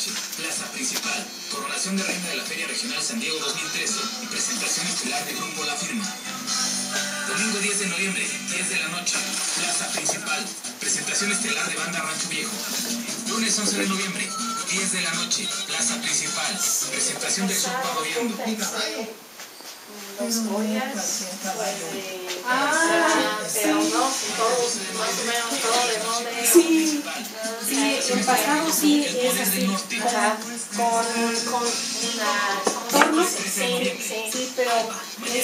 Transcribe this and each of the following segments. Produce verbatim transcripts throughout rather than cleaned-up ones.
noche, plaza principal. Coronación de reina de la Feria Regional San Diego dos mil trece y presentación estelar de Grupo La Firma. Domingo diez de noviembre, diez de la noche, plaza principal. Presentación estelar de Banda Rancho Viejo. Lunes once de noviembre, diez de la noche, plaza principal. Presentación del Sur Pavoneando. Dos ollas, pues de... Ah, pero no, todo, más o menos todo de molde. Sí, sí, el pasado sí es así, Ajá, con, con una... torno, Sí, sí, sí, pero es,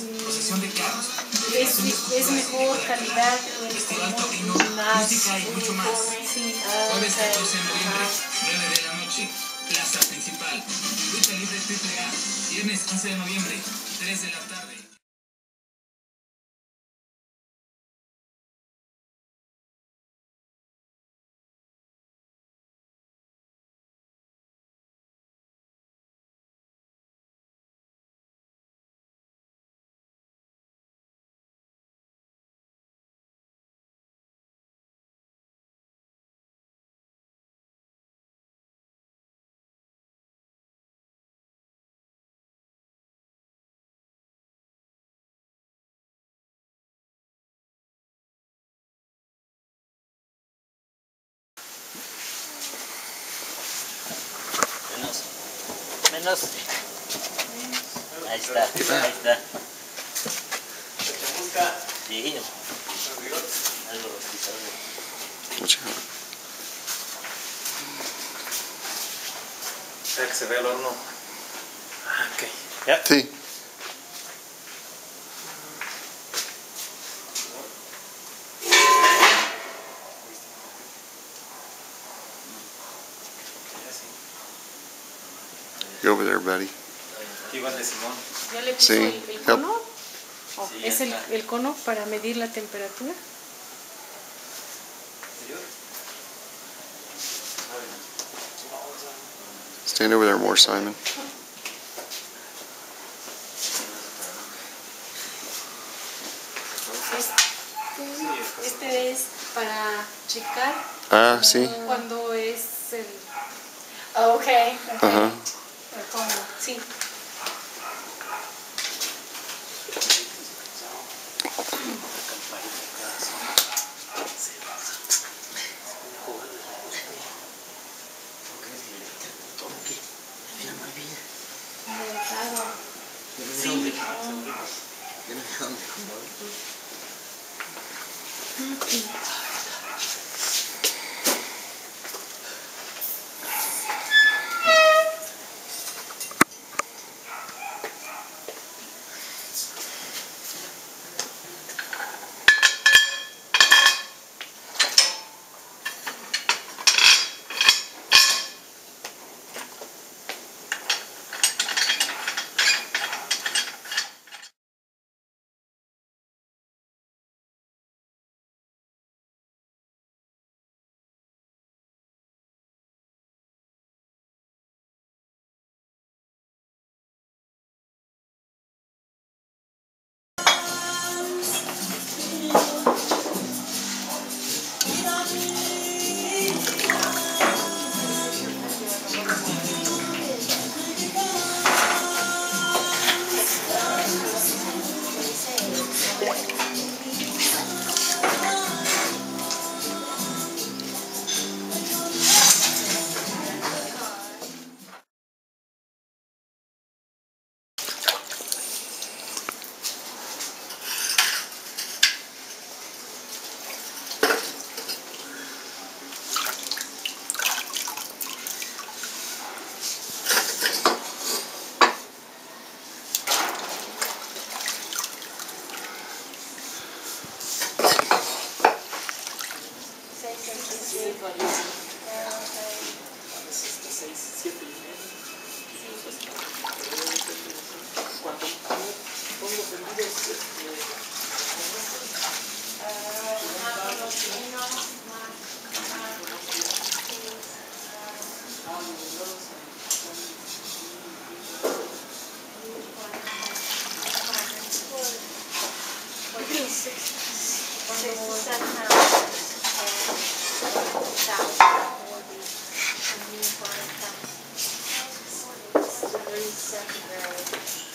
es, es mejor calidad, más música y mucho más. Sí. Jueves catorce de noviembre, nueve de la noche, plaza principal. Lucha libre triple A. Viernes quince de noviembre, tres de la tarde. Menos. Menos. Ahí está, ahí está. Sí. Algo rostizado. Para que se vea el horno. Ah, ok. ¿Ya? Sí. You over there, buddy. Aquí va el de Simón. ¿Ya le puso Sí. el, el cono? ¿O Sí, es ya el, está. el cono para medir la temperatura? Stand over there more, Simon. Este, este es para checar Ah, sí. cuando es el... Ok, ok. Ajá. el cono. Sí. Mercado. Sí. centigrade.